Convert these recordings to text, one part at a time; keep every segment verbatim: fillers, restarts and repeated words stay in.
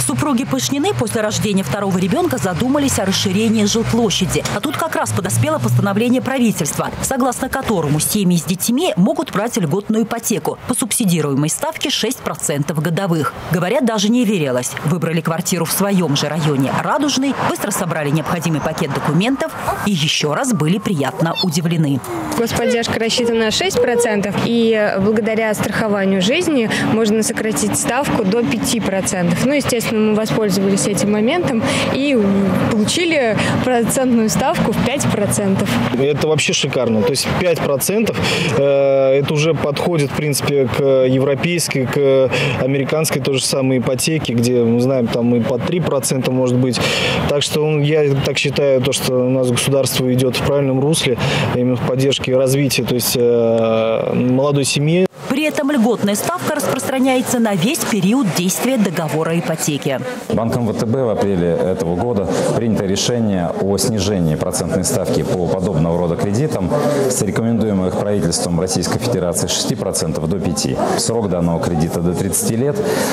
Супруги Пышнины после рождения второго ребенка задумались о расширении жилплощади. А тут как раз подоспело постановление правительства, согласно которому семьи с детьми могут брать льготную ипотеку по субсидируемой ставке шесть процентов годовых. Говорят, даже не верилось. Выбрали квартиру в своем же районе Радужный, быстро собрали необходимый пакет документов и еще раз были приятно удивлены. Господдержка рассчитана на шесть процентов, и благодаря страхованию жизни можно сократить ставку до пяти процентов. Ну, естественно, мы воспользовались этим моментом и получили процентную ставку в пять процентов. Это вообще шикарно. То есть пять процентов э, это уже подходит, в принципе, к европейской, к американской той же самой ипотеке, где, мы знаем, там и по три процента может быть. Так что ну, я так считаю, то, что у нас государство идет в правильном русле, именно в поддержке и развитии, то есть э, молодой семьи. При этом льготная ставка распространяется на весь период действия договора ипотеки. Банком вэ тэ бэ в апреле этого года принято решение о снижении процентной ставки по подобного рода кредитам с рекомендуемых правительством Российской Федерации шести процентов до пяти процентов. Срок данного кредита до тридцати лет.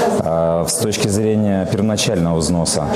С точки зрения первоначального взноса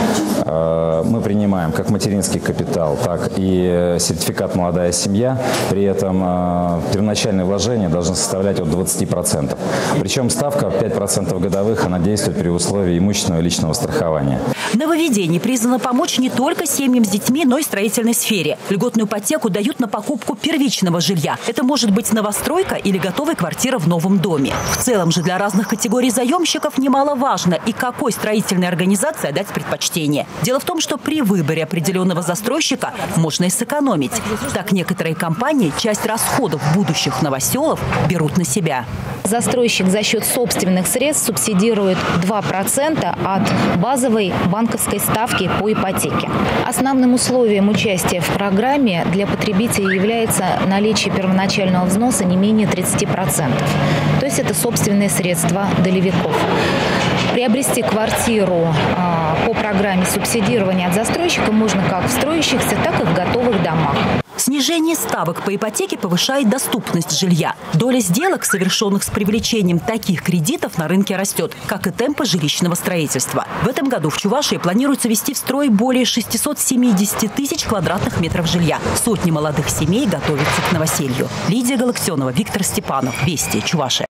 мы принимаем как материнский капитал, так и сертификат «Молодая семья». При этом первоначальные вложения должны составлять от двадцати процентов. Причем ставка пять процентов годовых, она действует при условии имущественного и личного страхования. Нововведение призвано помочь не только семьям с детьми, но и строительной сфере. Льготную ипотеку дают на покупку первичного жилья. Это может быть новостройка или готовая квартира в новом доме. В целом же для разных категорий заемщиков немаловажно, и какой строительной организации отдать предпочтение. Дело в том, что при выборе определенного застройщика можно и сэкономить. Так некоторые компании часть расходов будущих новоселов берут на себя. Застройщик за счет собственных средств субсидирует два процента от базовой банковской ставки по ипотеке. Основным условием участия в программе для потребителей является наличие первоначального взноса не менее тридцати процентов. То есть это собственные средства долевиков. Приобрести квартиру а, по программе субсидирования от застройщика можно как в строящихся, так и в готовых домах. Снижение ставок по ипотеке повышает доступность жилья. Доля сделок, совершенных с привлечением таких кредитов, на рынке растет, как и темпы жилищного строительства. В этом году в Чувашии планируется ввести в строй более шестисот семидесяти тысяч квадратных метров жилья. Сотни молодых семей готовятся к новоселью. Лидия Галактионова, Виктор Степанов. Вести, Чувашия.